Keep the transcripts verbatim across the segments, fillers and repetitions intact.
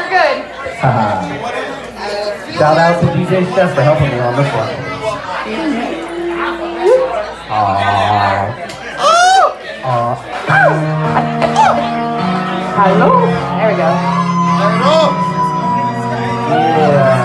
good. Shout out to D J Chef for helping me on this one. Aww. Aww. Hello. There we go. Yeah.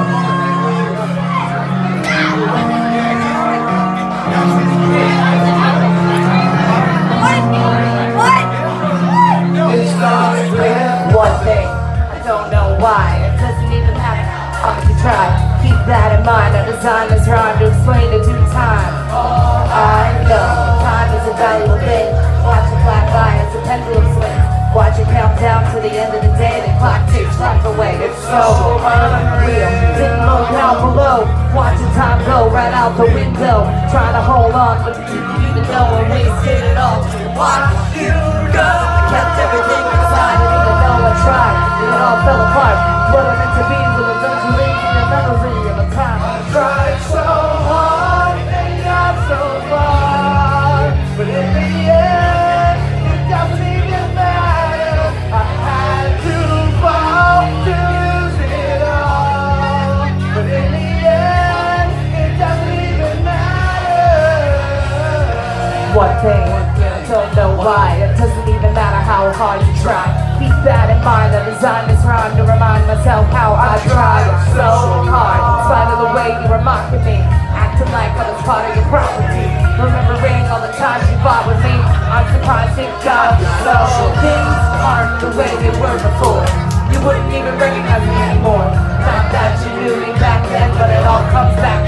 One thing, I don't know why. It doesn't even matter how much you try. Keep that in mind. I designed this rhyme to explain it due time. I know time is a valuable thing. Watch a black eye as a pendulum swings. Watch it count down to the end of the day. The clock takes life away. It's so unreal. Didn't look down below. Watching time go right out the window. Trying to hold on, but you didn't even know I wasted it all. Watch you go. I kept everything inside. Didn't even know I tried. And it all fell apart. What I meant to be will eventually be a memory of a time I tried so hard and got so far. But in the end, it doesn't even matter. I had to fall to lose it all. But in the end, it doesn't even matter. One thing, I don't know why. It doesn't even matter how hard you try. Keep that in mind. I designed this rhyme to remind myself how I tried so hard. In spite of the way you were mocking me, acting like I was part of your property. Remembering all the times you fought with me, I'm surprised it got so. Things aren't the way they were before. You wouldn't even recognize me anymore. Not that you knew me back then, but it all comes back